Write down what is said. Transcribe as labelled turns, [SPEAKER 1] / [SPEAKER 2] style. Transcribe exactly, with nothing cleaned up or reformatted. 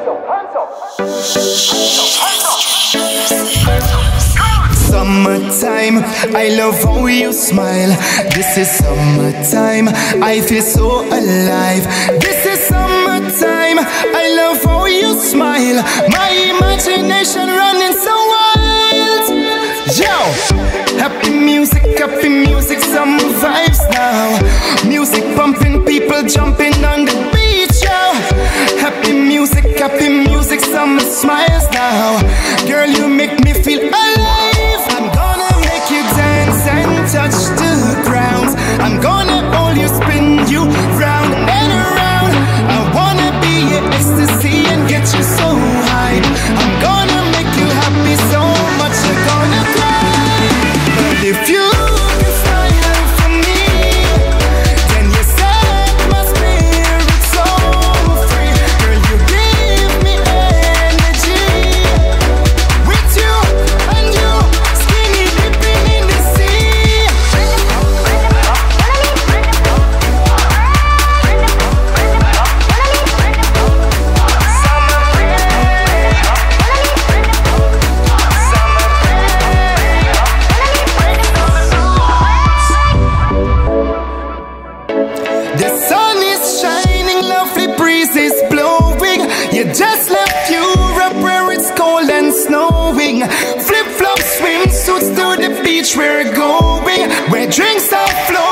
[SPEAKER 1] Summertime, I love how you smile. This is summertime, I feel so alive. This is summertime, I love how you smile. My imagination running so wild. Yo, happy music, happy music, summer vibes now. Music pumping, people jumping on the beach, yo. Happy music, happy music, summer smiles now. Girl, you make me feel alive. I'm gonna make you dance and touch the ground. I'm gonna hold you, spin you round and around. I wanna be your ecstasy and get you so high. I'm gonna make you happy so much you're gonna cry. But if you can smile for me, then you set my spirit so free. Girl, you give me energy. With you and you, skinny dipping in the sea. The sun is shining, lovely breeze is blowing. You just left Europe where it's cold and snowing. Flip-flop swimsuits to the beach we're going, where drinks are flowing.